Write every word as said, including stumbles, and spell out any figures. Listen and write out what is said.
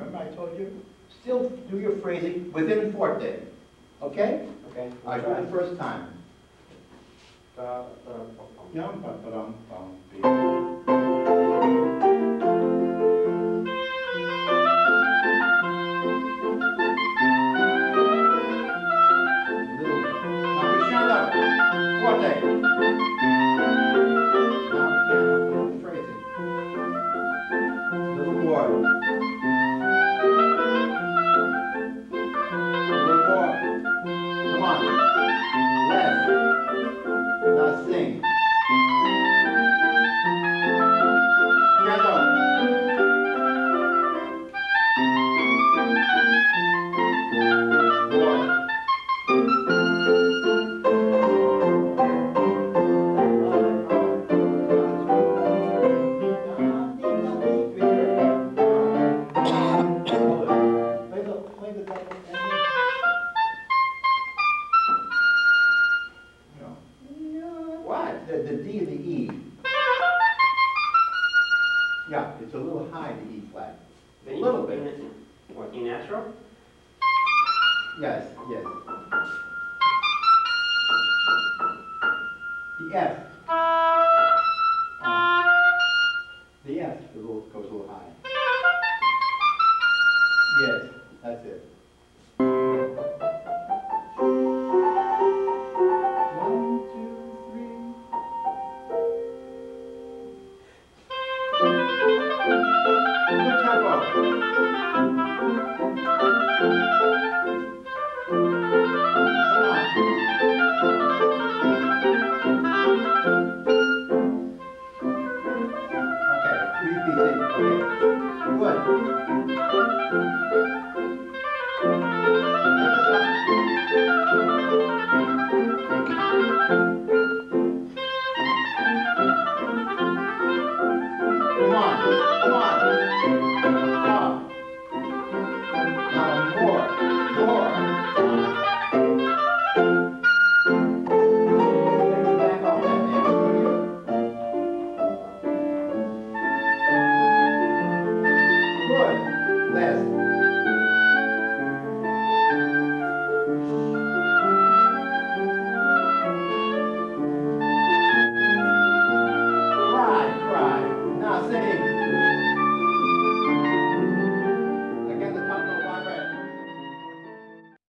Remember I told you? Still do your phrasing within forte. Okay? Okay. All right, do the first time. Da, da, bum, bum. Yum, bum, ba-dum, bum, be. Yes, yes. The F. Um, the F a little, goes a little high. Yes, that's it. One, two, three. Good tempo.